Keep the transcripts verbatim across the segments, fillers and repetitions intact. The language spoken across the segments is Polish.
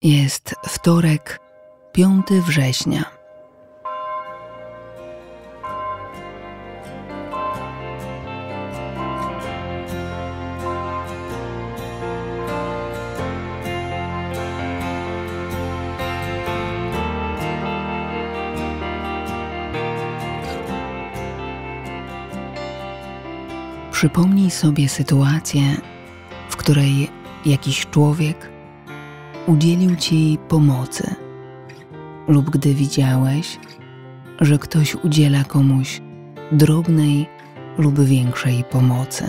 Jest wtorek, piątego września. Przypomnij sobie sytuację, w której jakiś człowiek udzielił ci pomocy, lub gdy widziałeś, że ktoś udziela komuś drobnej lub większej pomocy.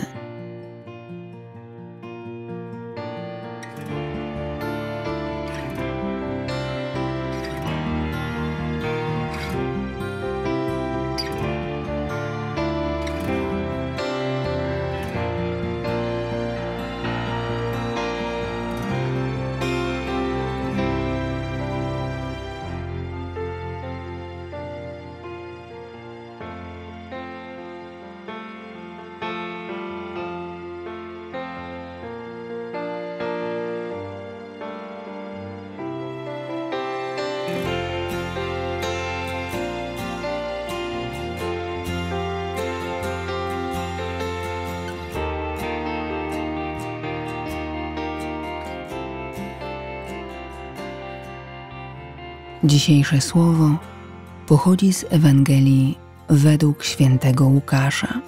Dzisiejsze słowo pochodzi z Ewangelii według świętego Łukasza.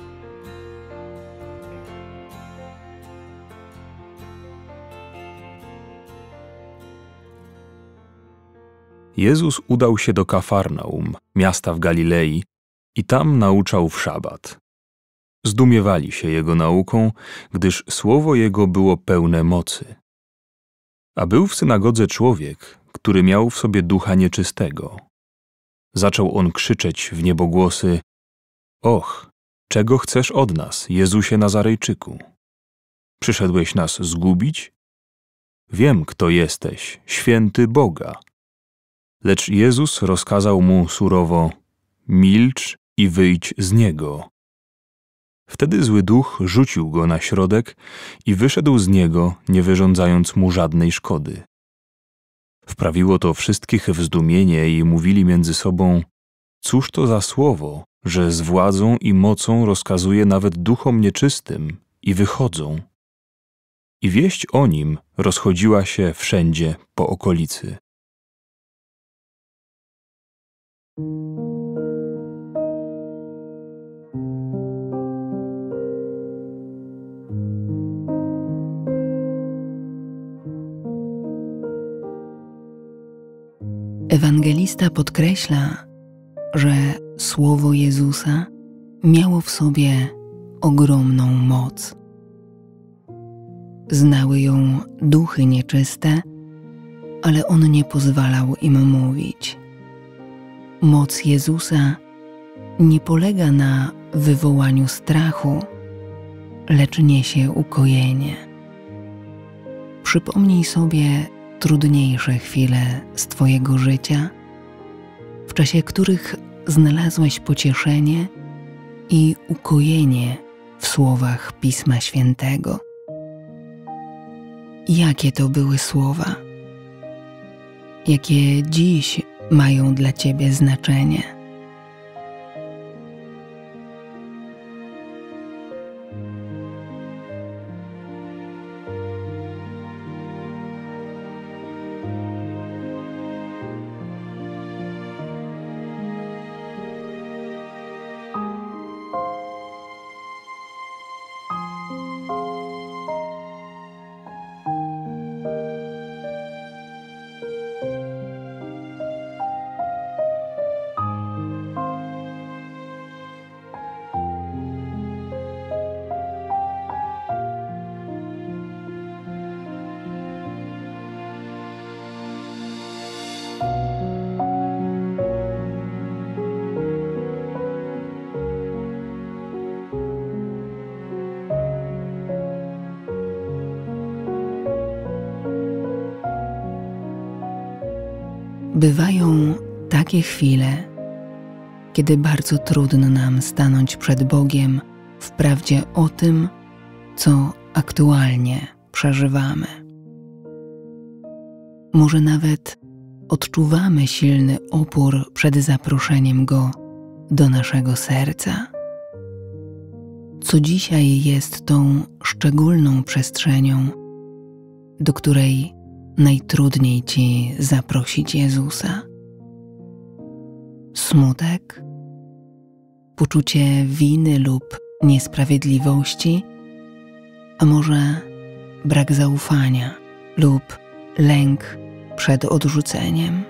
Jezus udał się do Kafarnaum, miasta w Galilei, i tam nauczał w szabat. Zdumiewali się Jego nauką, gdyż słowo Jego było pełne mocy. A był w synagodze człowiek, który miał w sobie ducha nieczystego. Zaczął on krzyczeć w niebogłosy: Och, czego chcesz od nas, Jezusie Nazarejczyku? Przyszedłeś nas zgubić? Wiem, kto jesteś, święty Boga. Lecz Jezus rozkazał mu surowo: Milcz i wyjdź z niego. Wtedy zły duch rzucił go na środek i wyszedł z niego, nie wyrządzając mu żadnej szkody. Wprawiło to wszystkich w zdumienie i mówili między sobą: Cóż to za słowo, że z władzą i mocą rozkazuje nawet duchom nieczystym i wychodzą? I wieść o nim rozchodziła się wszędzie po okolicy. Ewangelista podkreśla, że słowo Jezusa miało w sobie ogromną moc. Znały ją duchy nieczyste, ale On nie pozwalał im mówić. Moc Jezusa nie polega na wywołaniu strachu, lecz niesie ukojenie. Przypomnij sobie trudniejsze chwile z Twojego życia, w czasie których znalazłeś pocieszenie i ukojenie w słowach Pisma Świętego. Jakie to były słowa? Jakie dziś mają dla Ciebie znaczenie? Bywają takie chwile, kiedy bardzo trudno nam stanąć przed Bogiem w prawdzie o tym, co aktualnie przeżywamy. Może nawet odczuwamy silny opór przed zaproszeniem Go do naszego serca. Co dzisiaj jest tą szczególną przestrzenią, do której najtrudniej Ci zaprosić Jezusa? Smutek, poczucie winy lub niesprawiedliwości, a może brak zaufania lub lęk przed odrzuceniem.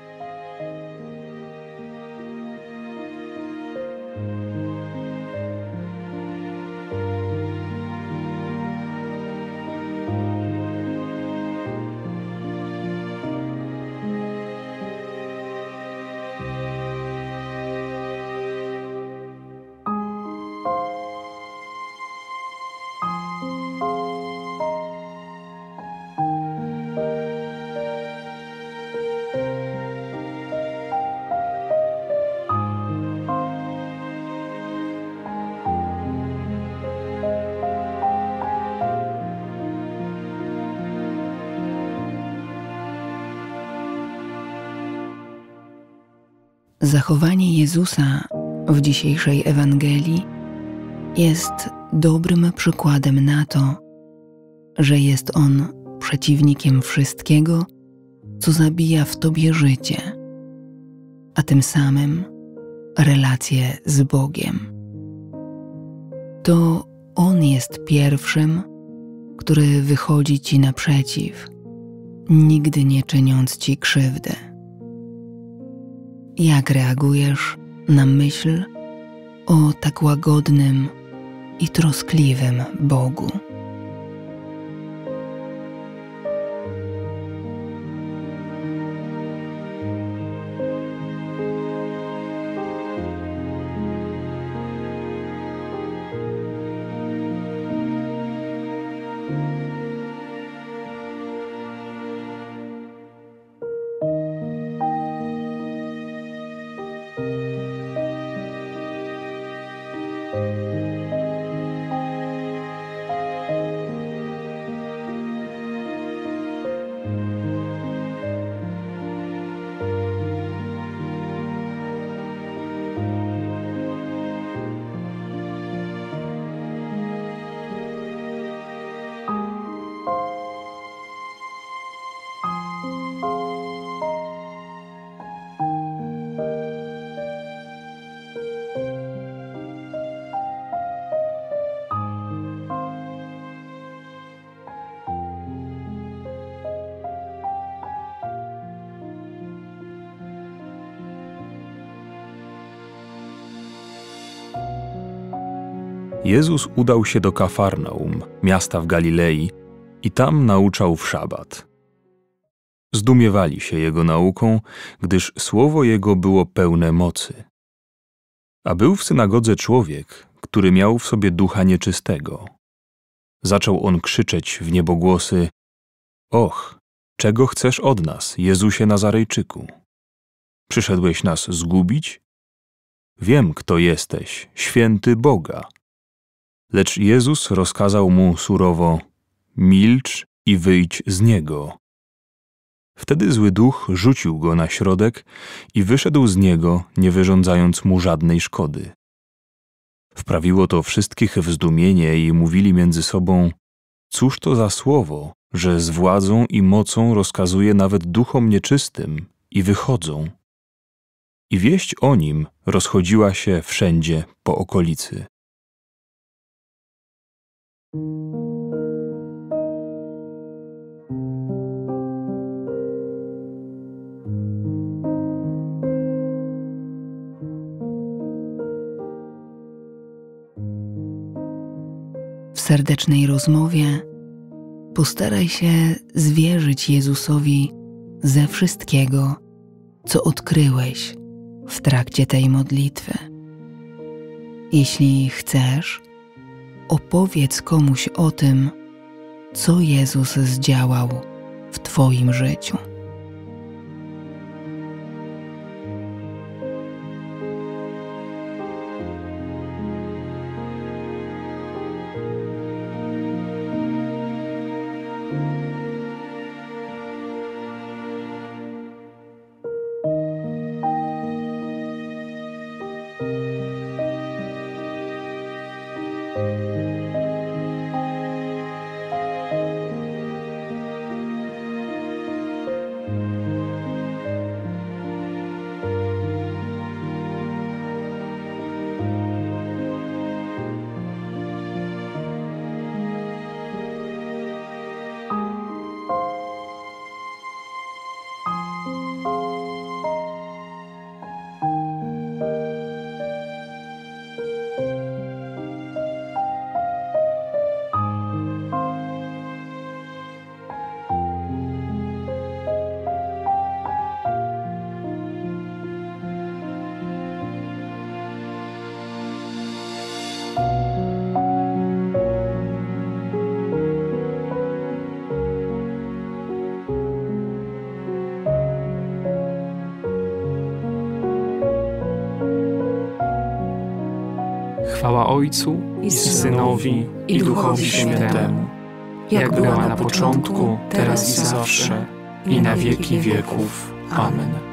Zachowanie Jezusa w dzisiejszej Ewangelii jest dobrym przykładem na to, że jest On przeciwnikiem wszystkiego, co zabija w Tobie życie, a tym samym relacje z Bogiem. To On jest pierwszym, który wychodzi Ci naprzeciw, nigdy nie czyniąc Ci krzywdy. Jak reagujesz na myśl o tak łagodnym i troskliwym Bogu? Jezus udał się do Kafarnaum, miasta w Galilei, i tam nauczał w szabat. Zdumiewali się Jego nauką, gdyż słowo Jego było pełne mocy. A był w synagodze człowiek, który miał w sobie ducha nieczystego. Zaczął on krzyczeć w niebogłosy: Och, czego chcesz od nas, Jezusie Nazarejczyku? Przyszedłeś nas zgubić? Wiem, kto jesteś, święty Boga. Lecz Jezus rozkazał mu surowo: milcz i wyjdź z niego. Wtedy zły duch rzucił go na środek i wyszedł z niego, nie wyrządzając mu żadnej szkody. Wprawiło to wszystkich w zdumienie i mówili między sobą: cóż to za słowo, że z władzą i mocą rozkazuje nawet duchom nieczystym i wychodzą. I wieść o nim rozchodziła się wszędzie po okolicy. W serdecznej rozmowie postaraj się zwierzyć Jezusowi ze wszystkiego, co odkryłeś w trakcie tej modlitwy. Jeśli chcesz, opowiedz komuś o tym, co Jezus zdziałał w Twoim życiu. Chwała Ojcu i Synowi i Duchowi Świętemu, jak była na początku, teraz i zawsze, i na wieki wieków. Amen.